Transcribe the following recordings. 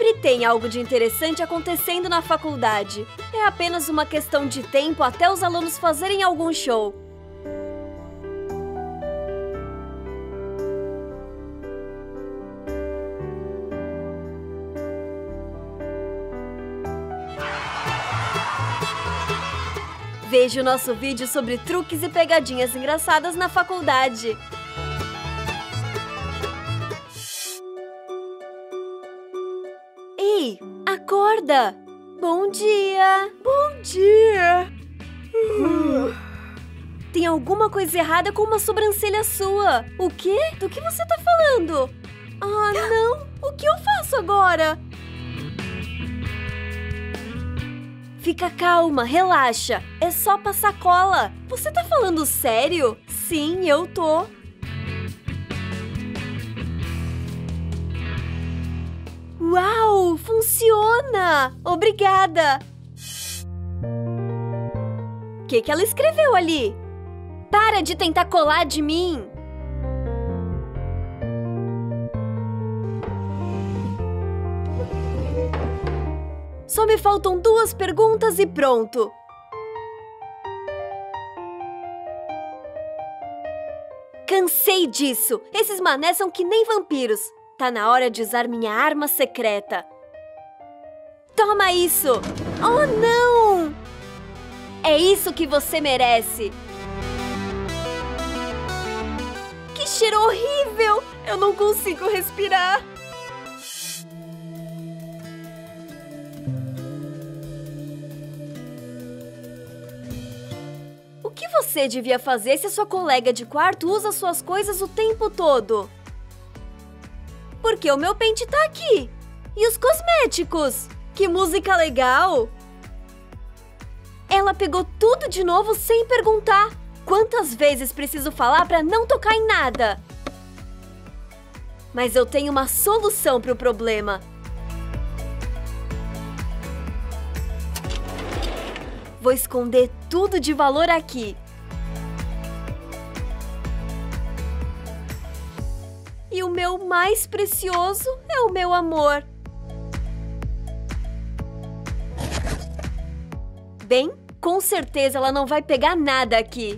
Sempre tem algo de interessante acontecendo na faculdade. É apenas uma questão de tempo até os alunos fazerem algum show. Veja o nosso vídeo sobre truques e pegadinhas engraçadas na faculdade. Ei, acorda! Bom dia! Bom dia! Tem alguma coisa errada com uma sobrancelha sua. O quê? Do que você tá falando? Ah, não! O que eu faço agora? Fica calma, relaxa. É só passar cola. Você tá falando sério? Sim, eu tô. Uau, funciona! Obrigada! O que ela escreveu ali? Para de tentar colar de mim! Só me faltam 2 perguntas e pronto! Cansei disso! Esses manés são que nem vampiros! Tá na hora de usar minha arma secreta! Toma isso! Oh, não! É isso que você merece! Que cheiro horrível! Eu não consigo respirar! O que você devia fazer se sua colega de quarto usa suas coisas o tempo todo? Porque o meu pente tá aqui. E os cosméticos? Que música legal! Ela pegou tudo de novo sem perguntar. Quantas vezes preciso falar pra não tocar em nada? Mas eu tenho uma solução pro problema. Vou esconder tudo de valor aqui. E o meu mais precioso é o meu amor. Bem, com certeza ela não vai pegar nada aqui.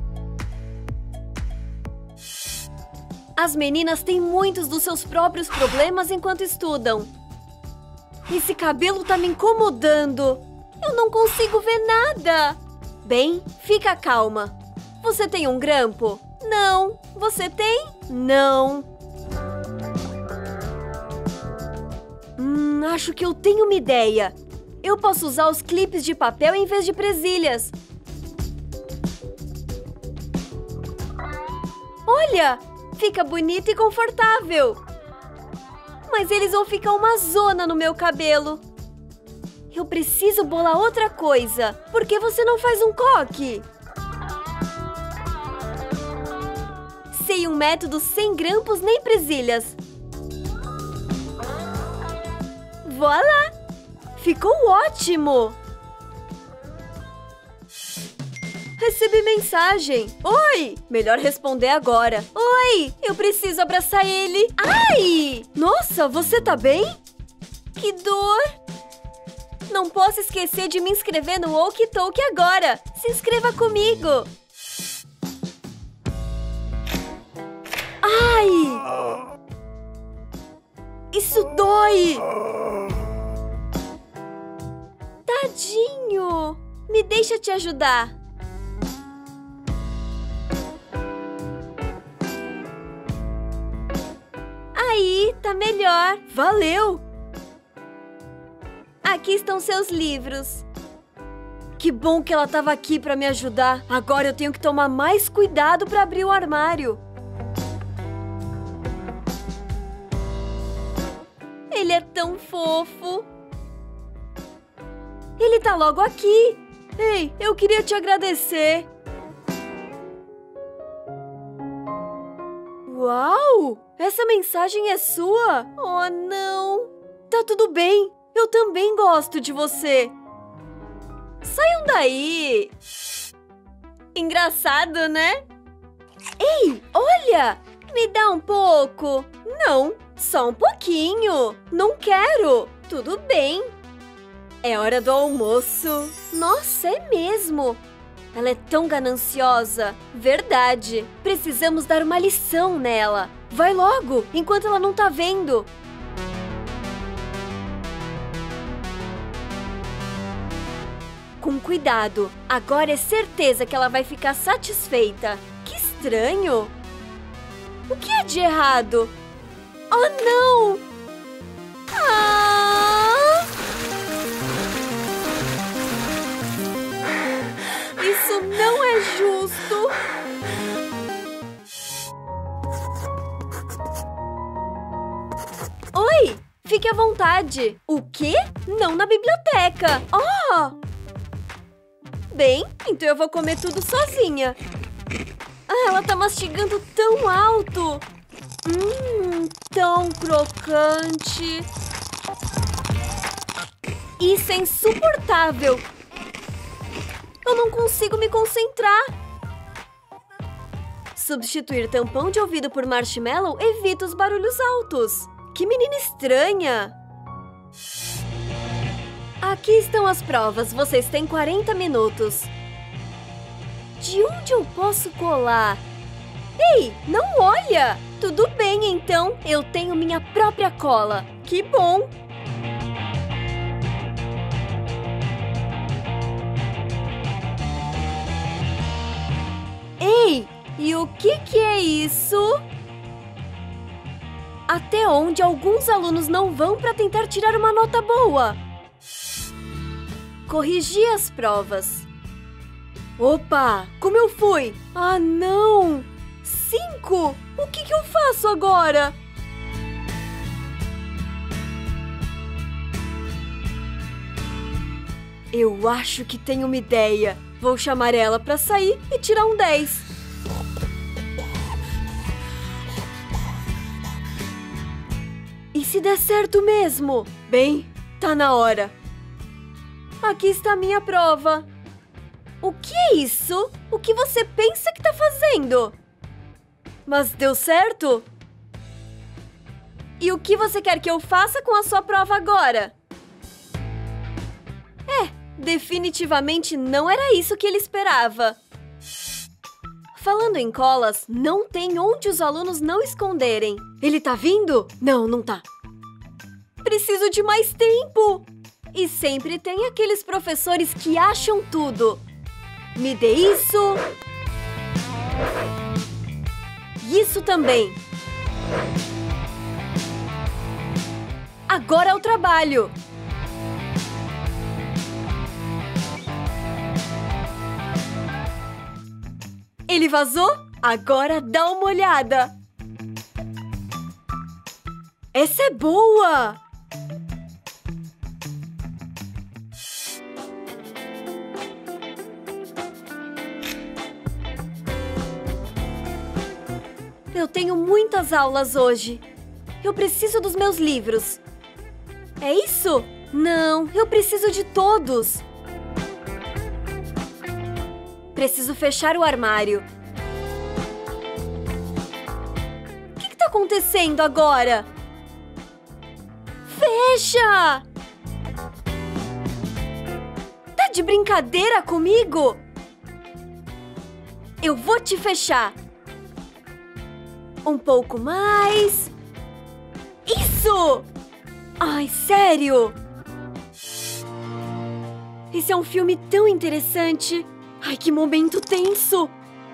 As meninas têm muitos dos seus próprios problemas enquanto estudam. Esse cabelo tá me incomodando. Eu não consigo ver nada. Bem, fica calma. Você tem um grampo? Não. Você tem? Não. Acho que eu tenho uma ideia. Eu posso usar os clipes de papel em vez de presilhas. Olha! Fica bonito e confortável. Mas eles vão ficar uma zona no meu cabelo. Eu preciso bolar outra coisa. Por que você não faz um coque? Sei um método sem grampos nem presilhas. Voilá! Ficou ótimo! Recebi mensagem. Oi! Melhor responder agora. Oi! Eu preciso abraçar ele. Ai! Nossa, você tá bem? Que dor! Não posso esquecer de me inscrever no Walkie-Talkie agora. Se inscreva comigo. Ai! Isso dói! Tadinho! Me deixa te ajudar. Aí, tá melhor. Valeu! Aqui estão seus livros. Que bom que ela estava aqui para me ajudar. Agora eu tenho que tomar mais cuidado para abrir o armário. Ele é tão fofo. Ele tá logo aqui. Ei, eu queria te agradecer. Uau! Essa mensagem é sua? Oh, não! Tá tudo bem. Eu também gosto de você. Saiam daí! Engraçado, né? Ei, olha! Me dá um pouco. Não, só um pouquinho. Não quero. Tudo bem. É hora do almoço. Nossa, é mesmo. Ela é tão gananciosa. Verdade. Precisamos dar uma lição nela. Vai logo, enquanto ela não tá vendo. Com cuidado. Agora é certeza que ela vai ficar satisfeita. Que estranho. O que é de errado? Oh, não! Ah! Isso não é justo. Oi, fique à vontade. O quê? Não na biblioteca. Oh! Bem, então eu vou comer tudo sozinha. Ah, ela tá mastigando tão alto. Tão crocante. Isso é insuportável. Eu não consigo me concentrar. Substituir tampão de ouvido por marshmallow evita os barulhos altos. Que menina estranha. Aqui estão as provas. Vocês têm 40 minutos. De onde eu posso colar? Ei, não olha! Tudo bem, então. Eu tenho minha própria cola. Que bom! Ei, e o que é isso? Até onde alguns alunos não vão para tentar tirar uma nota boa? Corrigir as provas. Opa, como eu fui? Ah, não! 5! O que eu faço agora? Eu acho que tenho uma ideia. Vou chamar ela para sair e tirar um 10. E se der certo mesmo? Bem, tá na hora. Aqui está a minha prova. O que é isso? O que você pensa que tá fazendo? Mas deu certo? E o que você quer que eu faça com a sua prova agora? Definitivamente não era isso que ele esperava. Falando em colas, não tem onde os alunos não esconderem. Ele tá vindo? Não, não tá. Preciso de mais tempo. E sempre tem aqueles professores que acham tudo. Me dê isso. Isso também. Agora é o trabalho. Ele vazou? Agora dá uma olhada. Essa é boa! Eu tenho muitas aulas hoje. Eu preciso dos meus livros. É isso? Não, eu preciso de todos. Preciso fechar o armário. O que tá acontecendo agora? Fecha! Tá de brincadeira comigo? Eu vou te fechar. Um pouco mais. Isso! Ai, sério? Esse é um filme tão interessante. Ai, que momento tenso!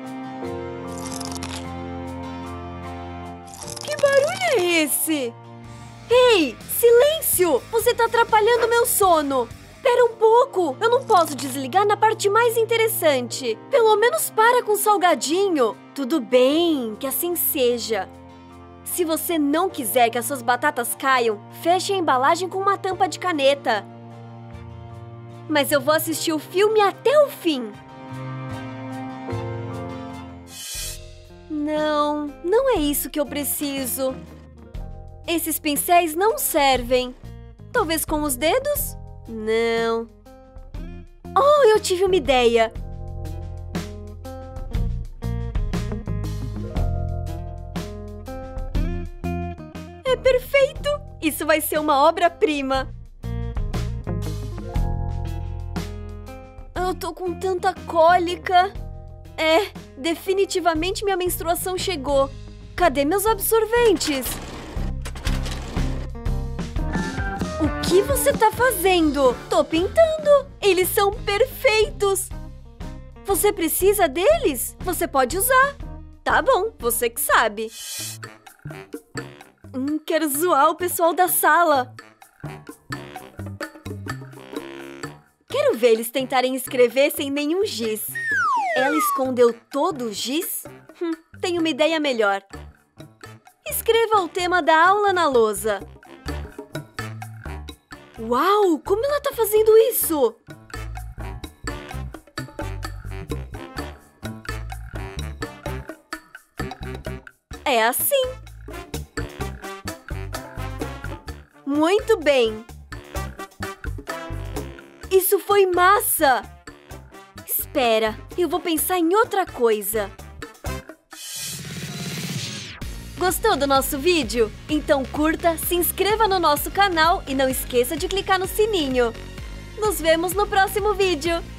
Que barulho é esse? Ei, silêncio! Você tá atrapalhando meu sono! Pera um pouco! Eu não posso desligar na parte mais interessante! Pelo menos para com o salgadinho! Tudo bem, que assim seja. Se você não quiser que as suas batatas caiam, feche a embalagem com uma tampa de caneta. Mas eu vou assistir o filme até o fim. Não, não é isso que eu preciso. Esses pincéis não servem. Talvez com os dedos? Não. Oh, eu tive uma ideia. perfeito! Isso vai ser uma obra-prima! Eu tô com tanta cólica. Definitivamente minha menstruação chegou. Cadê meus absorventes? O que você tá fazendo? Tô pintando. Eles são perfeitos. Você precisa deles? Você pode usar. Tá bom, você que sabe. Quero zoar o pessoal da sala. Quero ver eles tentarem escrever sem nenhum giz. Ela escondeu todo o giz? Tenho uma ideia melhor. Escreva o tema da aula na lousa. Uau! Como ela tá fazendo isso? É assim. Muito bem. Isso foi massa! Espera, eu vou pensar em outra coisa. Gostou do nosso vídeo? Então curta, se inscreva no nosso canal e não esqueça de clicar no sininho. Nos vemos no próximo vídeo!